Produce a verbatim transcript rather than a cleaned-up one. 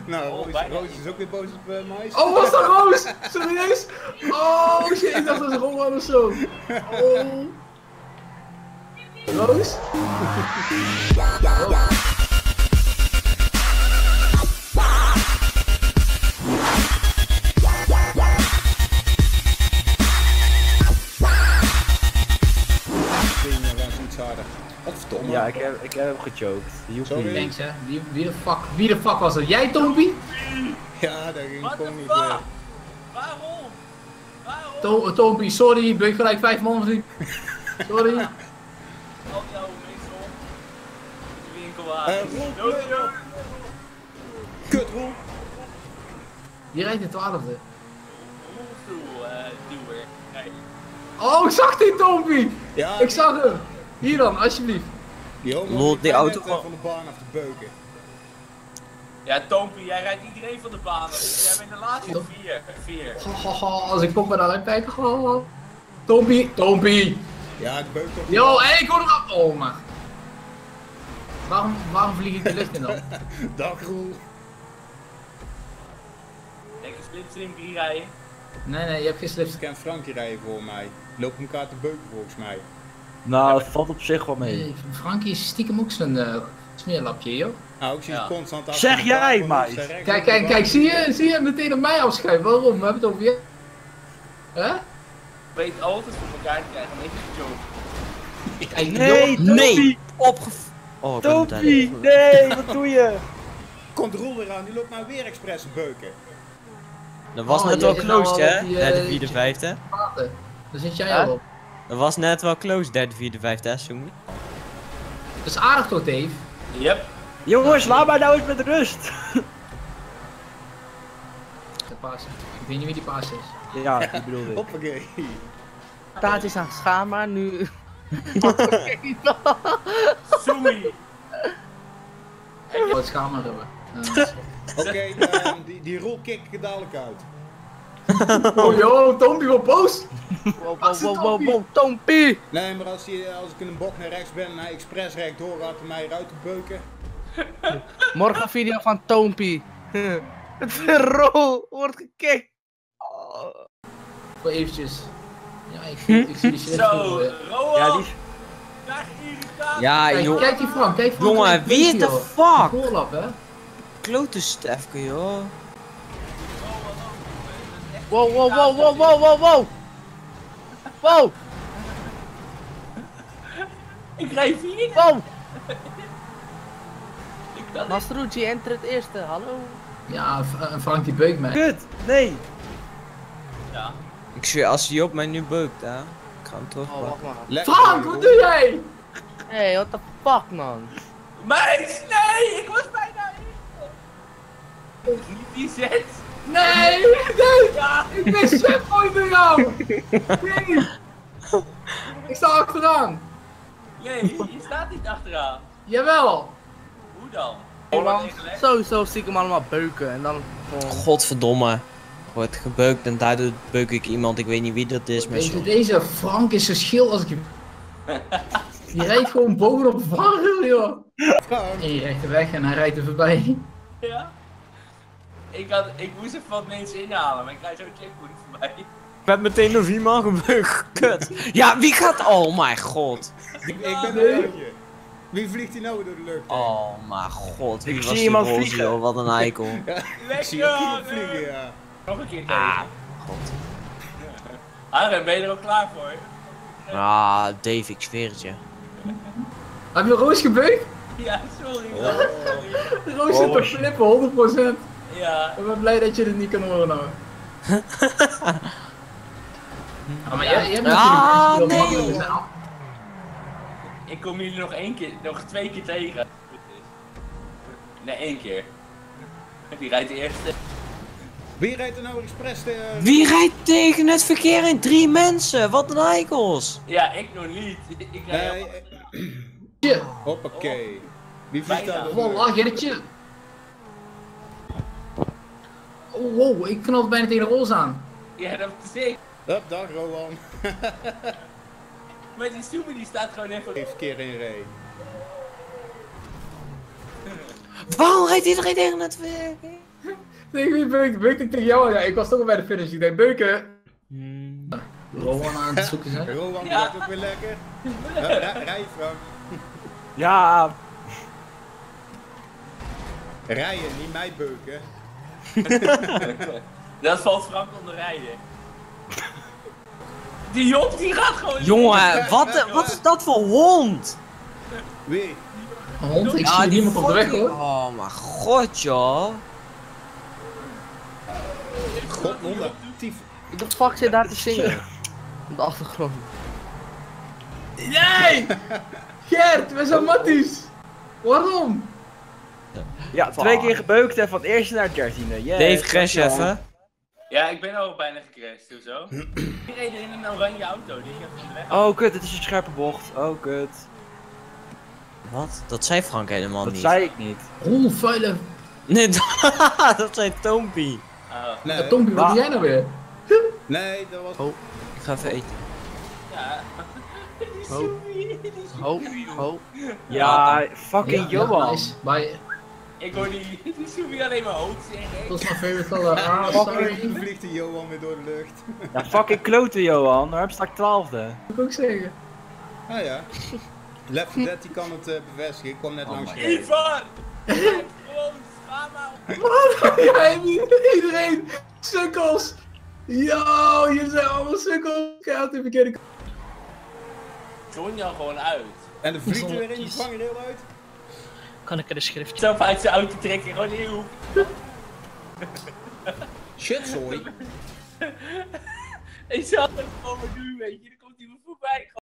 Nou, Oh, Roos, bijna. Roos is ook weer boos op uh, Mais. Oh, was dat Roos? Serieus? Oh shit, ik dacht dat was Rowan of zo. Oh. Roos? Oh. Iets harder. Wat verdomme. Ja, ik heb, ik heb hem gechoked. Joepie. Sorry. Thanks hè. Wie, wie de fuck, wie de fuck was dat? Jij, Tompie? Ja, daar ging What gewoon the niet. fuck? Uh... Waarom? Waarom? To Tompie, sorry, ben ik gelijk vijf man gezien. Sorry. Al die oude mensen op. De winkelwagen. Uh, rol, Dood, rol. dood. Kut, rol. Die rijdt de twaalfde. Rolstoel, eh, duwer. Nee. Oh, ik zag die Tompie! Ja, Ik zag hem. Hier dan, alsjeblieft. Die homo Lol, die die kwam auto net, uh, gewoon- van de baan af te beuken. Ja, Tompie, jij rijdt iedereen van de baan af. Jij bent de laatste vier. Vier. Hahaha, als ik kom maar naar kijken. Haha. Tompie, Tompie. Ja, ik beuk toch. Yo, hé, ik hoor nog af. Oh, maar. Waarom, waarom vlieg ik de lucht in dan? Dag, Roel. Lekker slim slim rijden. Nee, nee, je hebt geen slips. Ik ken Frankie rijden voor mij. Lopen elkaar te beuken volgens mij. Nou, het valt op zich wel mee. Nee, Frankie is stiekem ook zo'n uh, smeerlapje, joh. Nou, ik zie Ja. het constant af. Zeg jij, mais. Kijk, kijk, kijk, zie je, zie je meteen op mij afschuiven? Waarom? We hebben het over je. Hè? Weet altijd voor elkaar te krijgen, een beetje joke. Kijk, Nee, joh, nee! Opge... Oh, ik ben op tijd. Tompie! Nee, wat doe je? Komt Roel weer aan, die loopt nou weer expres te beuken. Dat was Oh, net jij wel zit nou closed, al hè? op die, eh, Derde, vierde, vijfde. Praten. Daar zit jij Huh? al op. Dat was net wel closed, derde, vierde, vijfde, hè, Soemi? Dat is aardig toch, Dave? Yep. Jongens, laat mij nou eens met rust! De paas. Ik weet niet wie die paas is. Ja, die bedoelde ik. Hoppakee. Taart is aan het gaan, maar nu... Soei. Ik wil het schamen hebben. Uh, Oké, ehm, die, die Roel kick ik er dadelijk uit. oh yo, Tompie wordt boos! Wow, wow, wow, wow, wow, Tompie! Nee, maar als, hij, als ik in een bocht naar rechts ben en hij expres rechtdoor gaat om mij eruit te beuken. Morgen video van Tompie. Het rol wordt gekikt. Voor eventjes. Ja, ik, zie- ik zie die shit Zo, voor me. Rowan. Ja, die... Krijg irritatie. Ja, Kijk, joh. kijk die Frank, kijk Frank. Jongen, kijk, wie die, de joh. fuck? Die voorlap, hè? Klote Stefke, joh. Wow, wow, wow, wow, wow, wow, wow! Wow, Ik rij vier. wow! Ik kan niet. Mastrucci enter het eerste, hallo? Ja, F- eh, Frank die beukt mij. Kut! Nee! Ja. Ik zweer, als hij op mij nu beukt, hè? Ik ga hem terugpakken. wacht maar. Lekker, Frank, Roel. wat doe jij? Hé, hey, what the fuck man? Meis, nee, ik was bijna in. Niet die zet. Nee, nee! Ja. Ik ben shitboy door jou! Nee! Ik sta achteraan! Nee, je staat niet achteraan. Jawel! Hoe dan? Man, Ingelegd. sowieso stiekem allemaal beuken en dan gewoon... Godverdomme. Wordt gebeukt en daardoor beuk ik iemand, ik weet niet wie dat is, maar Weet je, zo. deze Frank is zo schil als ik hem... Die rijdt gewoon bovenop vangrail, joh! Frank. En je rijdt er weg en hij rijdt er voorbij. Ja. Ik, had, ik moest even wat mensen inhalen, maar ik krijg zo'n checkpoint voorbij. Ik ben meteen door vier man gebeukt. Kut. Ja, wie gaat... Oh mijn god. Ik, ik ben Nee. er eentje. Wie vliegt hier nou door de lucht? heen? Oh mijn god. Wie Ik was zie die iemand roze, vliegen. joh? Wat een eikel. Ik zie ook iemand vliegen, ja. Nog een keer tegen. Ah, god. Arjen, ben je er ook klaar voor? Ah, Dave, ik zweer het je. Heb je Roos gebeukt? Ja, sorry. Oh. man. Sorry. Roos zit te flippen, honderd procent. Ja. Ik ben blij dat je dit niet kan horen nou. Ah, maar jij, jij hebt Ah, natuurlijk nee. een heel makkelijk- Ik kom jullie nog één keer, nog twee keer tegen. Nee, één keer. Die rijdt de eerste. Wie rijdt er nou expres de... Wie rijdt tegen het verkeer in? Drie mensen, wat een eikels. Ja, ik nog niet. Ik rijd Nee, helemaal- eh, Ja, hoppakee. Wie vliegt Bijna. daar door de voilà, Gerritje. Oh, wow, ik knal bijna tegen de roze aan. Ja, dat is ik. Hup, dag Rowan. Maar die Soemi die staat gewoon even... Even keer in ree. Waarom rijdt iedereen tegen het verkeer? Tegen wie beuken? Beuken ik tegen jou? Ja, ik was toch al bij de finish. Ik denk, beuken. Hmm. Rowan aan het zoeken zijn. Rowan Ja. gaat ook weer lekker. Uh, rij, rij Frank. Ja, Rijden, niet mij beuken. Dat valt Frank onder rijden. Die Job die gaat gewoon... Jongen, wat, wat is dat voor hond? Wie? Een hond, ik Ja, zie die niemand op de weg fucking- hoor. Oh mijn god, joh. God, Honda. Tief. What the fuck zit daar te zingen? Op de achtergrond. Nee! Gert, we zijn matties! Waarom? ja, twee keer gebeukt en van het eerste naar het dertiende. Yes, Dave, crash dankjewel. even. Ja, ik ben al bijna gecrashed, hoezo? Die reed er in een oranje auto, die ging van de weg. Oh kut, het is een scherpe bocht. Oh kut. Wat? Dat zei Frank helemaal Dat niet. zei ik niet. Oh, vuile. Nee, dat zei Tompie. Oh, Nee, Tompie, wat doe jij nou weer? nee, dat was... Ik ga even eten. ja. Die Oh. Soemie, die Ho, Soemie. ho. Ja, fucking Ja, ja, Johan. nice. Bye. Ik hoor die, die Soemie alleen maar hoofd zeggen. Dat is mijn favorite color. Ah, Fucking sorry. vliegt die Johan weer door de lucht. Ja, fucking kloten Johan. Daar heb je straks twaalfde. Moet ik ook zeggen. Ah ja. Left four Dead die kan het uh, bevestigen, ik kwam net langs gereden. Ivan! Gewoon, ga maar. Wat? Ja, iedereen! Sukkels! Yo, jullie zijn allemaal sukkels! Gaat de verkeerde kant. Join jou gewoon uit. En de vliegt er weer in, die vangrail uit. Kan ik er een schriftje? Zelf uit zijn auto trekken, gewoon heel. Shit, sorry. Ik zal het gewoon maar doen, weet je. Dan komt hij me voorbij.